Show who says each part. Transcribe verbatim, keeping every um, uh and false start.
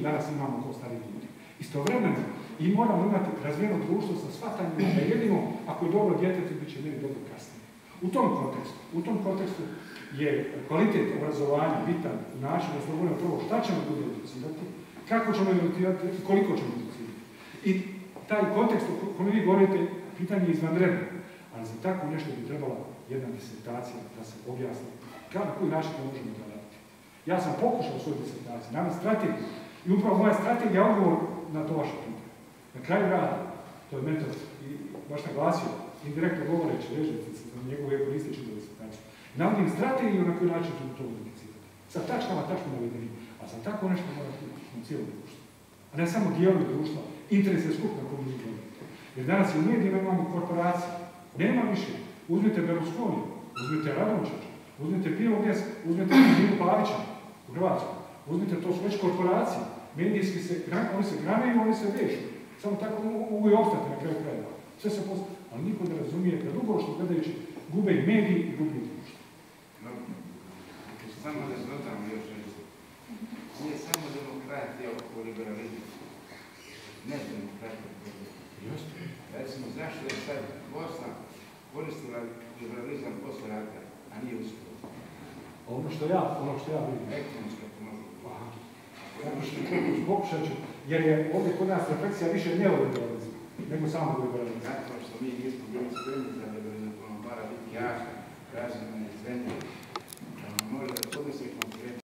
Speaker 1: danas imamo kao stariji ljudi. Istovremeno, i moramo imati razvijeno društvo sa shvatanjem da jedino ako je dobro djetetu, bit će meni dobro kasnije. U tom kontekstu, u tom kontekstu je kvalitet obrazovanja bitan način da slobodno prvo šta ćemo ljudi educirati, kako ćemo educirati i koliko ćemo educirati. I taj kontekst o kojem vi govorite, pitanje je izvanredno, ali za tako nešto bi trebala jedna disertacija da se objasni na koji način to možemo to raditi. Ja sam pokušao u svojoj disertaciji, naravno strategiju, i upravo moja strategija je odgovor na to vaše pitanje. Na kraju rada, to je mentor i baš naglasio, indirektno govoreći, režnici za njegovu ekorističnu disertaciju. Navodim strategiju na koji način ćemo to identificirati. Sa tačkama tačno navedenim, a za tako nešto mora biti na cijelo društvo. A ne samo dijelovi društva, interes je skup na kojem mi govorimo. Jer danas i u medijima imamo korporacije. Nema više. Uzmite Berlusconi, uzmite Radončića, uzmite Biogaz, uzmite Milu Pavića u Hrvatskoj. Uzmite, to su već korporacije. Medijski se, oni se granaju, oni se vežu. Samo tako mogu i opstati na kraju krajeva. Sve se postoji. Ali niko ne razumije da dugoročno gledajući gube i mediji i gube i društvo.
Speaker 2: Samo da dodam još nešto. Nije samo demokratija oko liberalizma. Ne demokratija. Recimo, zašto je sad Bosna koristila liberalizam posle rata, a nije uspjela?
Speaker 1: Ono što ja, ono što ja vidim.
Speaker 2: Ekonomska pomoć.
Speaker 1: Pokušat ću, jer je ovdje kod nas refleksija više neoliberalizma, nego samo liberalizma.
Speaker 2: Zato što mi nismo bili spremni za liberalizam, ono mora biti jasno, razumno i zemlje. Može da podnosi konkretno.